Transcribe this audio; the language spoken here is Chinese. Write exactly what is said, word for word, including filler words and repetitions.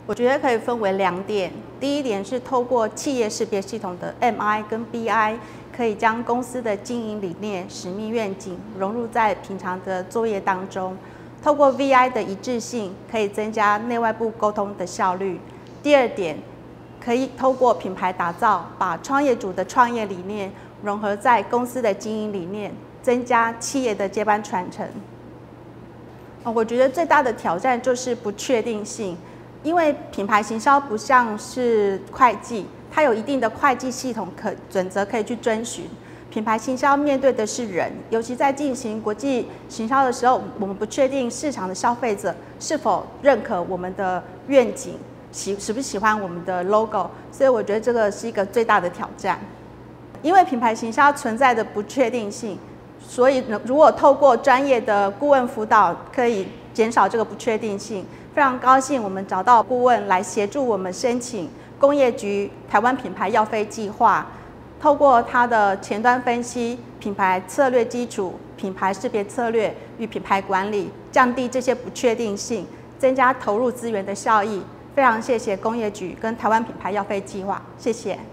我觉得可以分为两点。第一点是透过企业识别系统的 M I 跟 B I， 可以将公司的经营理念、使命愿景融入在平常的作业当中。透过 V I 的一致性，可以增加内外部沟通的效率。第二点，可以透过品牌打造，把创业主的创业理念融合在公司的经营理念，增加企业的接班传承。我觉得最大的挑战就是不确定性。因为品牌行销不像是会计，它有一定的会计系统可准则可以去遵循。品牌行销面对的是人，尤其在进行国际行销的时候，我们不确定市场的消费者是否认可我们的愿景，喜喜不喜欢我们的 logo， 所以我觉得这个是一个最大的挑战。因为品牌行销存在的不确定性，所以如果透过专业的顾问辅导，可以减少这个不确定性。非常高兴，我们找到顾问来协助我们申请工业局台湾品牌药费计划，透过它的前端分析、品牌策略基础、品牌识别策略与品牌管理，降低这些不确定性，增加投入资源的效益。非常谢谢工业局跟台湾品牌药费计划，谢谢。